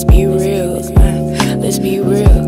Let's be real. Let's be real.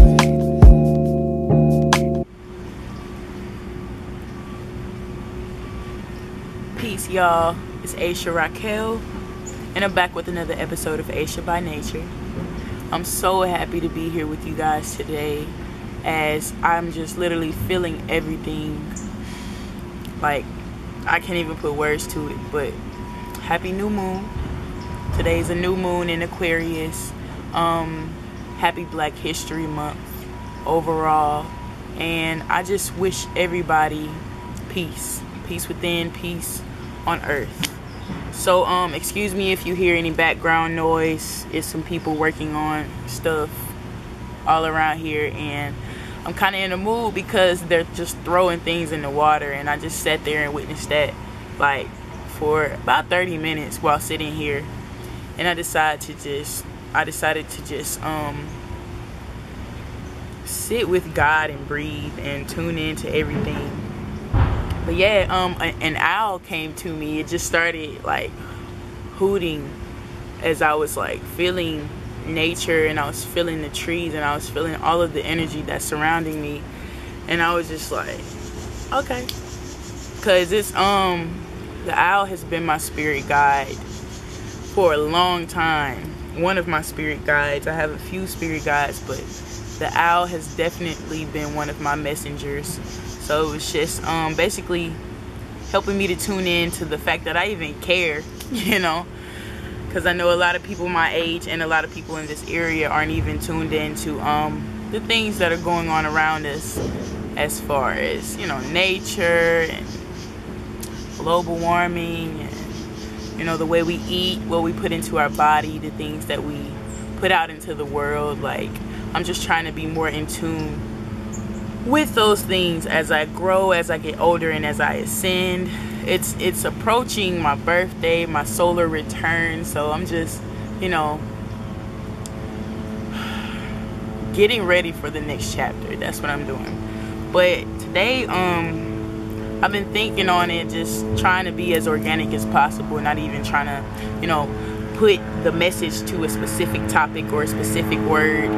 Peace, y'all. It's Aisha Raquel, and I'm back with another episode of Aisha by Nature. I'm so happy to be here with you guys today, as I'm just literally feeling everything. Like, I can't even put words to it, but happy new moon. Today's a new moon in Aquarius. Happy Black History Month overall, and I just wish everybody peace within, peace on earth. So excuse me if you hear any background noise. It's some people working on stuff all around here, and I'm kind of in a mood because they're just throwing things in the water, and I just sat there and witnessed that like for about 30 minutes while sitting here. And I decided to just sit with God and breathe and tune into everything. But yeah, an owl came to me. It just started like hooting as I was like feeling nature, and I was feeling the trees, and I was feeling all of the energy that's surrounding me. And I was just like, okay, because it's the owl has been my spirit guide for a long time. One of my spirit guides. I have a few spirit guides, but the owl has definitely been one of my messengers. So it was just basically helping me to tune in to the fact that I even care, you know, because I know a lot of people my age and a lot of people in this area aren't even tuned into the things that are going on around us, as far as, you know, nature and global warming, and, you know, the way we eat, what we put into our body, the things that we put out into the world. Like, I'm just trying to be more in tune with those things as I grow, as I get older, and as I ascend. It's approaching my birthday, my solar return, so I'm just, you know, getting ready for the next chapter. That's what I'm doing. But today, I've been thinking on it, just trying to be as organic as possible, not even trying to, you know, put the message to a specific topic or a specific word.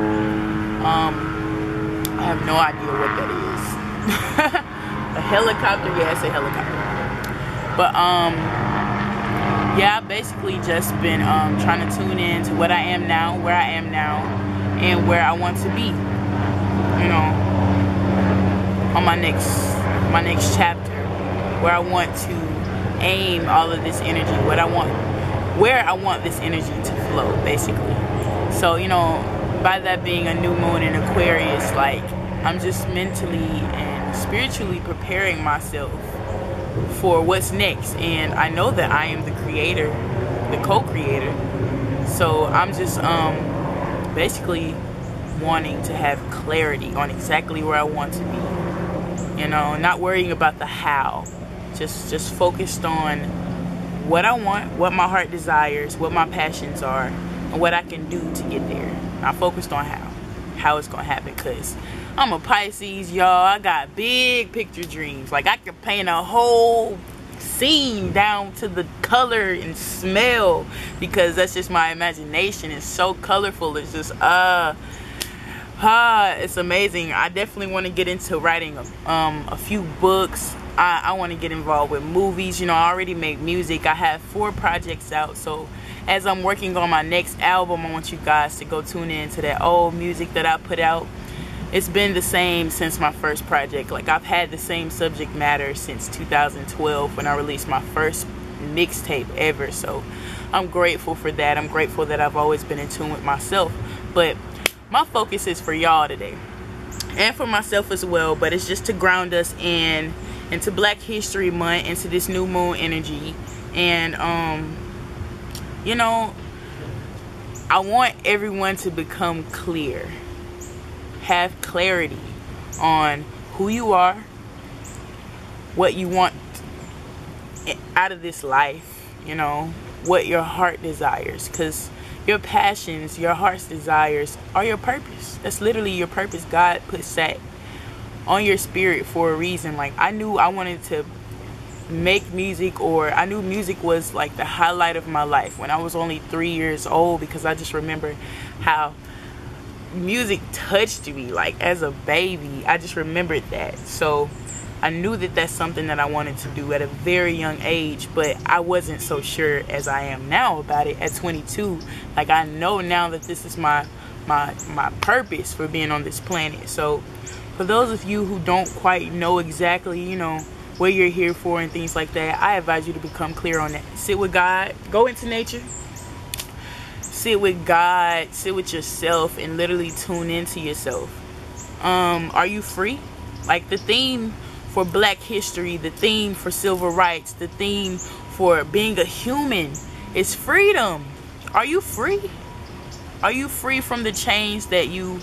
I have no idea what that is. A helicopter? Yeah, it's a helicopter. But yeah, I've basically just been trying to tune in to what I am now, where I am now, and where I want to be, you know, on my next chapter, where I want to aim all of this energy, where I want this energy to flow, basically. So, you know, by that being a new moon in Aquarius, like, I'm just mentally and spiritually preparing myself for what's next. And I know that I am the creator, the co-creator. So I'm just basically wanting to have clarity on exactly where I want to be. You know, not worrying about the how. Just focused on what I want, what my heart desires, what my passions are, and what I can do to get there. Not focused on how it's gonna happen, because I'm a Pisces, y'all. I got big picture dreams. Like, I could paint a whole scene down to the color and smell, because that's just my imagination. It's so colorful. It's just it's amazing. I definitely want to get into writing a few books. I want to get involved with movies. You know, I already make music. I have 4 projects out. So as I'm working on my next album, I want you guys to go tune in to that old music that I put out. It's been the same since my first project. Like, I've had the same subject matter since 2012 when I released my first mixtape ever. So I'm grateful for that. I'm grateful that I've always been in tune with myself. But my focus is for y'all today, and for myself as well. But it's just to ground us into Black History Month, into this new moon energy. And you know, I want everyone to become clear, have clarity on who you are, what you want out of this life, you know, what your heart desires, because your passions, your heart's desires are your purpose. That's literally your purpose. God put that on your spirit for a reason. Like, I knew I wanted to make music, or I knew music was like the highlight of my life when I was only 3 years old, because I just remember how music touched me like as a baby. I just remembered that. So I knew that that's something that I wanted to do at a very young age, but I wasn't so sure as I am now about it at 22. Like, I know now that this is my purpose for being on this planet. So for those of you who don't quite know exactly, you know, what you're here for and things like that, I advise you to become clear on that. Sit with God, go into nature, sit with God, sit with yourself, and literally tune into yourself. Are you free? Like, the theme for Black history, the theme for civil rights, the theme for being a human is freedom. Are you free? Are you free from the chains that you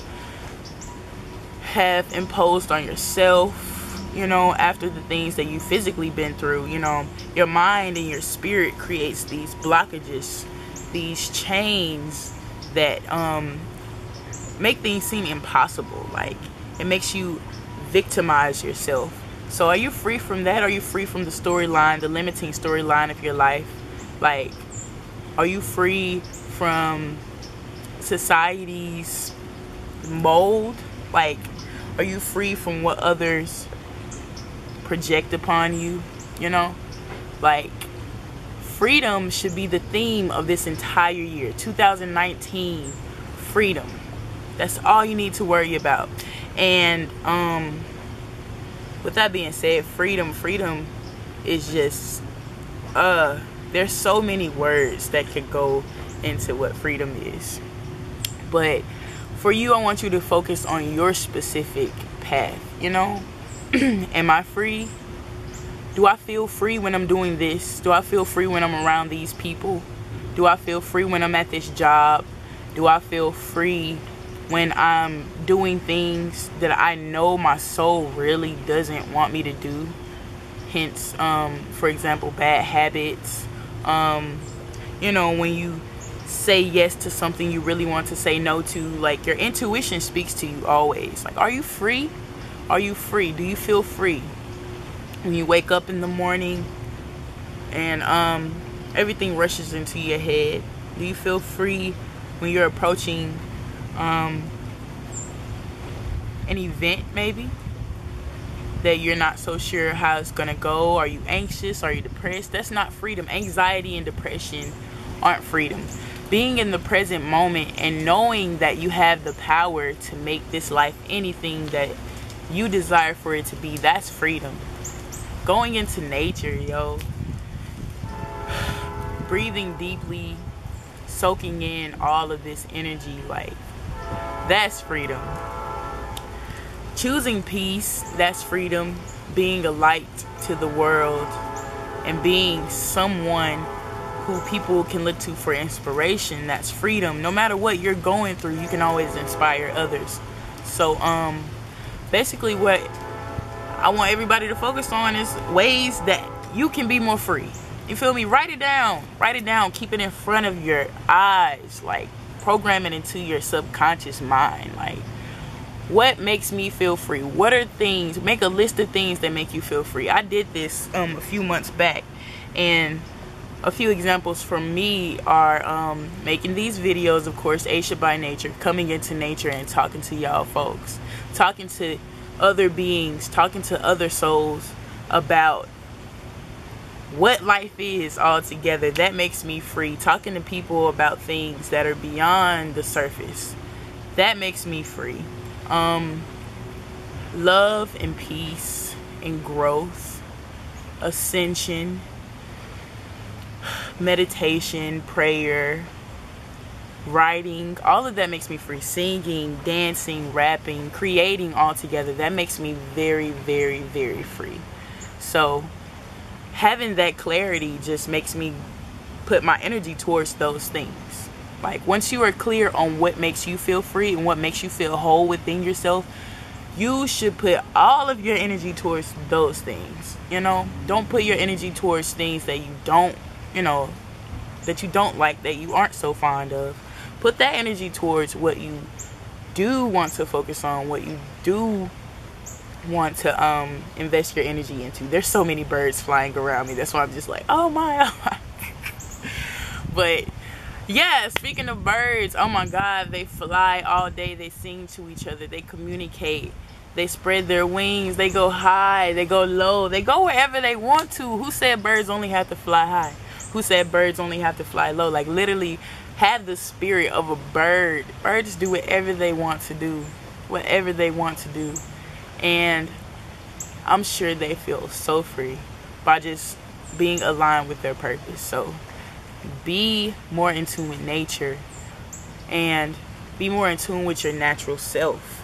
have imposed on yourself, you know, after the things that you physically been through? You know, your mind and your spirit creates these blockages, these chains that make things seem impossible. Like, it makes you victimize yourself. So are you free from that? Are you free from the storyline, the limiting storyline of your life? Like, are you free from society's mold? Like, are you free from what others project upon you? You know, like, freedom should be the theme of this entire year, 2019. Freedom. That's all you need to worry about. And with that being said, freedom is just there's so many words that could go into what freedom is. But for you, I want you to focus on your specific path. You know, am I free? Do I feel free when I'm doing this? Do I feel free when I'm around these people? Do I feel free when I'm at this job? Do I feel free when I'm doing things that I know my soul really doesn't want me to do? Hence, for example, bad habits. You know, when you say yes to something you really want to say no to, like, your intuition speaks to you always. Like, are you free? Are you free? Do you feel free when you wake up in the morning and everything rushes into your head? Do you feel free when you're approaching an event maybe that you're not so sure how it's gonna go? Are you anxious? Are you depressed? That's not freedom. Anxiety and depression aren't freedom. Being in the present moment and knowing that you have the power to make this life anything that you desire for it to be, that's freedom. Going into nature, yo, breathing deeply, soaking in all of this energy, like, that's freedom. Choosing peace, that's freedom. Being a light to the world and being someone who people can look to for inspiration, that's freedom. No matter what you're going through, you can always inspire others. So basically what I want everybody to focus on is ways that you can be more free. You feel me? Write it down. Write it down. Keep it in front of your eyes. Like, program it into your subconscious mind. Like, what makes me feel free? What are things? Make a list of things that make you feel free. I did this a few months back, and a few examples from me are making these videos, of course, Aisha by Nature, coming into nature and talking to y'all folks, talking to other beings, talking to other souls about what life is altogether. That makes me free. Talking to people about things that are beyond the surface, that makes me free. Love and peace and growth, ascension, meditation, prayer, writing, all of that makes me free. Singing, dancing, rapping, creating all together, that makes me very, very, very free. So having that clarity just makes me put my energy towards those things. Like, once you are clear on what makes you feel free and what makes you feel whole within yourself, you should put all of your energy towards those things. You know, don't put your energy towards things that you don't, you know, that you don't like, that you aren't so fond of. Put that energy towards what you do want to focus on, what you do want to invest your energy into. There's so many birds flying around me. That's why I'm just like, oh my. But yeah, speaking of birds, oh my God, they fly all day. They sing to each other. They communicate. They spread their wings. They go high. They go low. They go wherever they want to. Who said birds only have to fly high? Who said birds only have to fly low? Like, literally have the spirit of a bird. Birds do whatever they want to do. Whatever they want to do. And I'm sure they feel so free by just being aligned with their purpose. So be more in tune with nature and be more in tune with your natural self.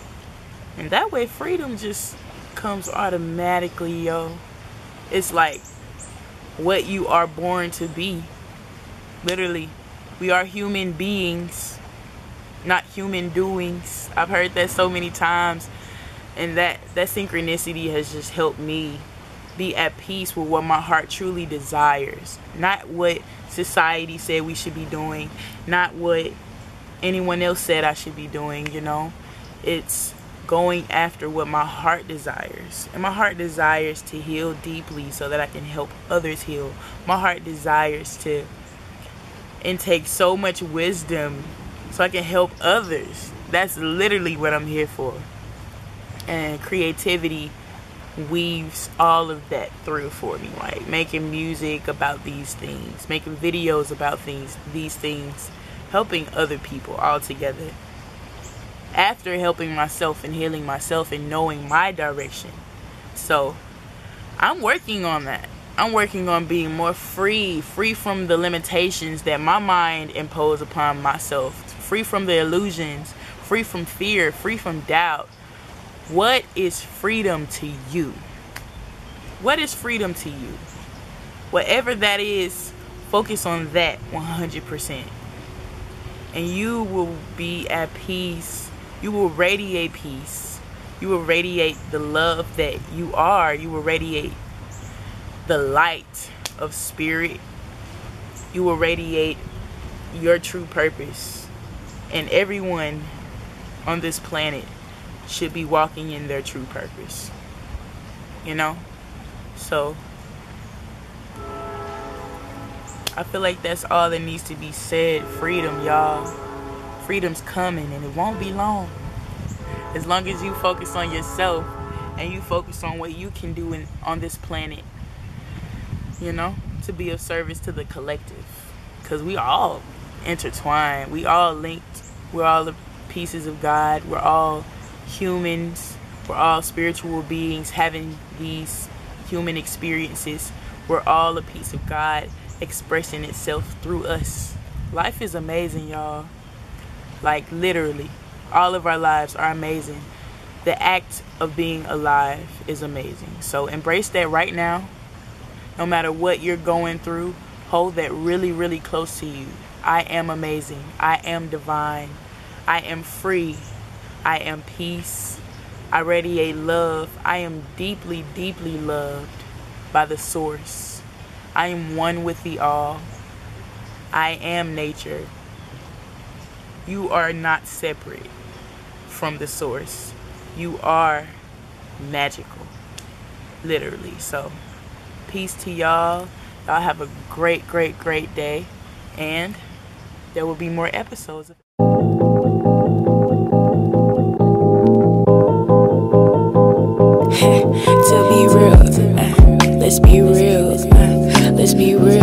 And that way freedom just comes automatically, yo. It's like what you are born to be. Literally, we are human beings, not human doings. I've heard that so many times. And that synchronicity has just helped me be at peace with what my heart truly desires. Not what society said we should be doing. Not what anyone else said I should be doing, you know. It's going after what my heart desires. And my heart desires to heal deeply so that I can help others heal. My heart desires to intake so much wisdom so I can help others. That's literally what I'm here for. And creativity weaves all of that through for me, like making music about these things, making videos about these things, helping other people all together. After helping myself and healing myself and knowing my direction. So I'm working on that. I'm working on being more free from the limitations that my mind imposed upon myself, free from the illusions, free from fear, free from doubt. What is freedom to you? What is freedom to you? Whatever that is, focus on that 100%. And you will be at peace. You will radiate peace. You will radiate the love that you are. You will radiate the light of spirit. You will radiate your true purpose. And everyone on this planet should be walking in their true purpose, you know. So I feel like that's all that needs to be said. Freedom, y'all. Freedom's coming and it won't be long, as long as you focus on yourself and you focus on what you can do on this planet, you know, to be of service to the collective, because we all intertwined, we all linked, we're all the pieces of God, we're all humans, we're all spiritual beings having these human experiences. We're all a piece of God expressing itself through us. Life is amazing, y'all. Like, literally, all of our lives are amazing. The act of being alive is amazing. So embrace that right now. No matter what you're going through, hold that really, really close to you. I am amazing. I am divine. I am free. I am peace. I radiate love. I am deeply, deeply loved by the source. I am one with the all. I am nature. You are not separate from the source. You are magical. Literally. So, peace to y'all. Y'all have a great, great, great day. And there will be more episodes. To be real, let's be real, let's be real.